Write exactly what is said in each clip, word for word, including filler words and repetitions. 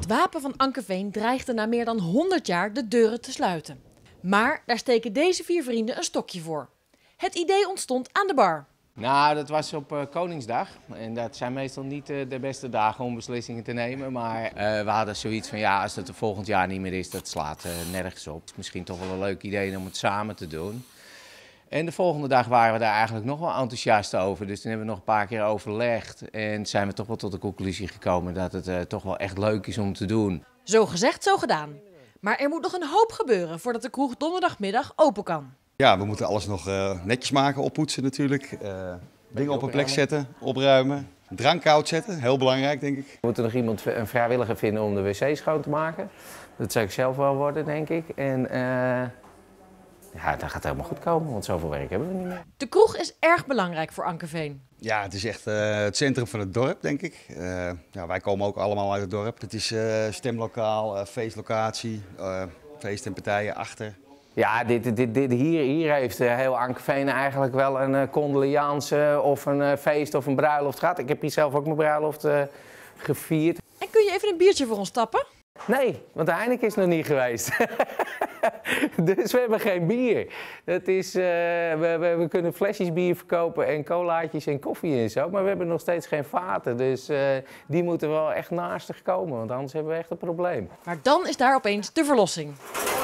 Het wapen van Ankeveen dreigde na meer dan honderd jaar de deuren te sluiten. Maar daar steken deze vier vrienden een stokje voor. Het idee ontstond aan de bar. Nou, dat was op uh, Koningsdag. En dat zijn meestal niet uh, de beste dagen om beslissingen te nemen. Maar uh, we hadden zoiets van, ja, als het er volgend jaar niet meer is, dat slaat uh, nergens op. Het is misschien toch wel een leuk idee om het samen te doen. En de volgende dag waren we daar eigenlijk nog wel enthousiast over. Dus toen hebben we nog een paar keer overlegd. En zijn we toch wel tot de conclusie gekomen dat het uh, toch wel echt leuk is om te doen. Zo gezegd, zo gedaan. Maar er moet nog een hoop gebeuren voordat de kroeg donderdagmiddag open kan. Ja, we moeten alles nog uh, netjes maken, oppoetsen natuurlijk. Uh, dingen op een plek zetten, opruimen. Drank koud zetten, heel belangrijk denk ik. We moeten nog iemand, een vrijwilliger vinden om de wc's schoon te maken. Dat zou ik zelf wel worden, denk ik. En uh, ja, dat gaat helemaal goed komen, want zoveel werk hebben we niet meer. De kroeg is erg belangrijk voor Ankeveen. Ja, het is echt uh, het centrum van het dorp, denk ik. Uh, ja, wij komen ook allemaal uit het dorp. Het is uh, stemlokaal, uh, feestlocatie, uh, feest en partijen achter. Ja, dit, dit, dit, hier, hier heeft heel Ankeveen eigenlijk wel een uh, condoleance of een uh, feest of een bruiloft gehad. Ik heb hier zelf ook mijn bruiloft uh, gevierd. En kun je even een biertje voor ons tappen? Nee, want de Heineken is nog niet geweest. Dus we hebben geen bier. Dat is, uh, we, we, we kunnen flesjes bier verkopen en colaatjes en koffie en zo. Maar we hebben nog steeds geen vaten. Dus uh, die moeten wel echt naastig komen, want anders hebben we echt een probleem. Maar dan is daar opeens de verlossing.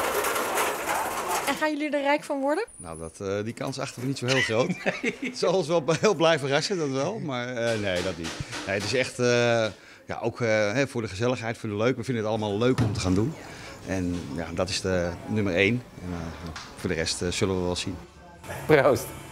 En gaan jullie er rijk van worden? Nou, dat, uh, die kans achten we niet zo heel groot. Nee. Het zal ons wel heel blij verrassen, dat wel. Maar uh, nee, dat niet. Nee, het is echt, uh, ja, ook uh, voor de gezelligheid, voor de leuk. We vinden het allemaal leuk om te gaan doen. En ja, dat is de nummer één. En, uh, voor de rest uh, zullen we wel zien. Proost.